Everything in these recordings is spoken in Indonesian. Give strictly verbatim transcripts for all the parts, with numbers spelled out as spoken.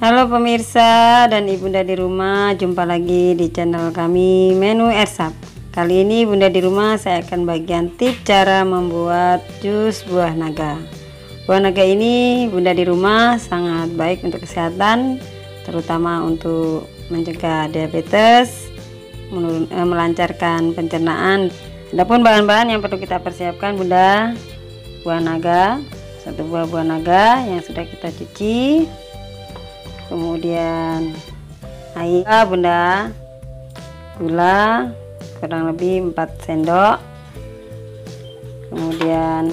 Halo pemirsa dan ibunda di rumah, jumpa lagi di channel kami Menu Ersap. Kali ini bunda di rumah saya akan bagian tips cara membuat jus buah naga. Buah naga ini bunda di rumah sangat baik untuk kesehatan, terutama untuk mencegah diabetes, melancarkan pencernaan. Adapun bahan-bahan yang perlu kita persiapkan bunda: buah naga, satu buah buah naga yang sudah kita cuci, kemudian air bunda, gula kurang lebih empat sendok, kemudian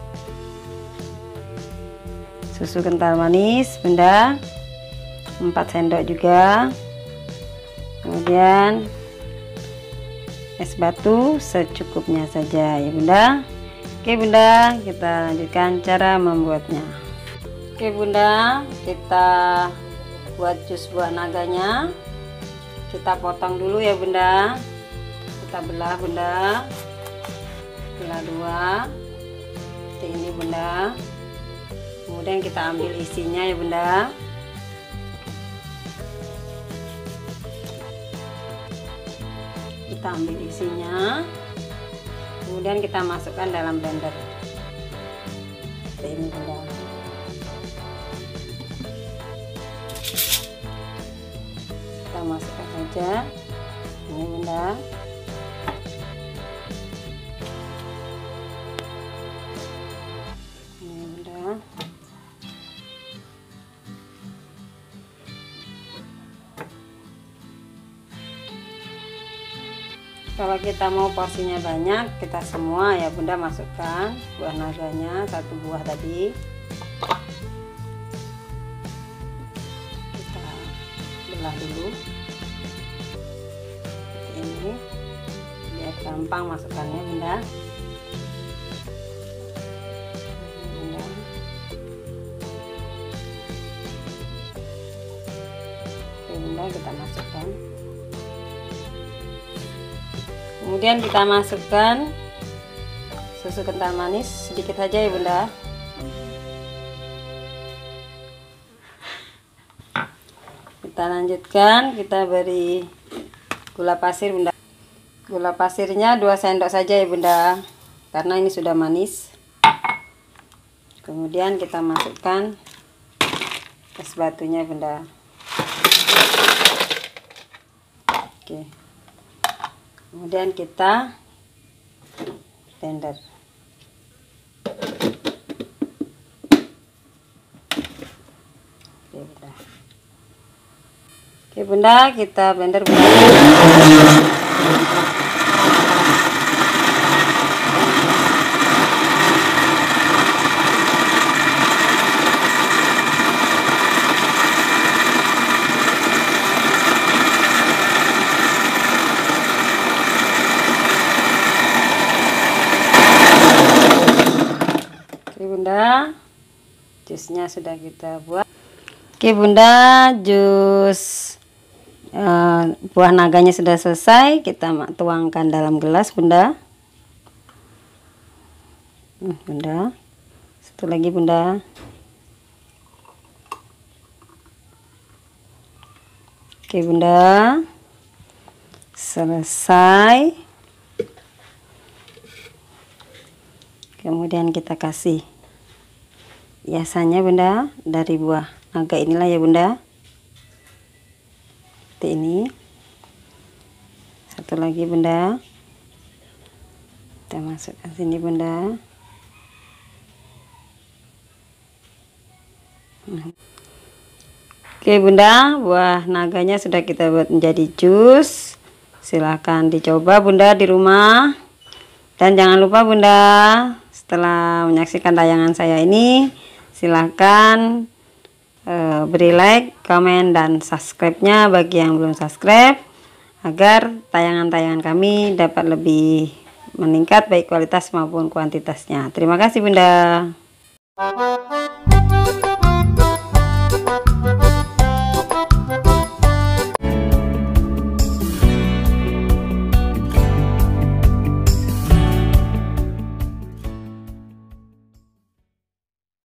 susu kental manis bunda empat sendok juga, kemudian es batu secukupnya saja ya bunda. Oke bunda, kita lanjutkan cara membuatnya. Oke bunda, kita buat jus buah naganya. Kita potong dulu ya bunda, kita belah bunda, belah dua seperti ini bunda. Kemudian kita ambil isinya ya bunda. Kita ambil isinya, kemudian kita masukkan dalam blender seperti ini bunda. Kita masukkan saja ini bunda. Ini bunda. Kalau kita mau porsinya banyak, kita semua ya bunda masukkan buah naganya, satu buah tadi. Kita belah dulu seperti ini biar gampang masukkannya bunda. Bunda. Oke bunda, kita masukkan. Kemudian kita masukkan susu kental manis sedikit saja ya bunda. Kita lanjutkan, kita beri gula pasir bunda. Gula pasirnya dua sendok saja ya bunda, karena ini sudah manis. Kemudian kita masukkan es batunya bunda. Oke. Kemudian kita blender. Oke bunda. Oke bunda, kita blender bunda. Bunda, jusnya sudah kita buat. Oke bunda, jus uh, buah naganya sudah selesai. Kita tuangkan dalam gelas bunda. hmm, Bunda, satu lagi bunda. Oke bunda, selesai. Kemudian kita kasih hiasannya bunda dari buah naga inilah ya bunda, seperti ini. Satu lagi bunda, kita masukkan sini bunda. Oke bunda, buah naganya sudah kita buat menjadi jus. Silahkan dicoba bunda di rumah, dan jangan lupa bunda, setelah menyaksikan tayangan saya ini, silahkan uh, beri like, komen, dan subscribe-nya bagi yang belum subscribe, agar tayangan-tayangan kami dapat lebih meningkat baik kualitas maupun kuantitasnya. Terima kasih bunda.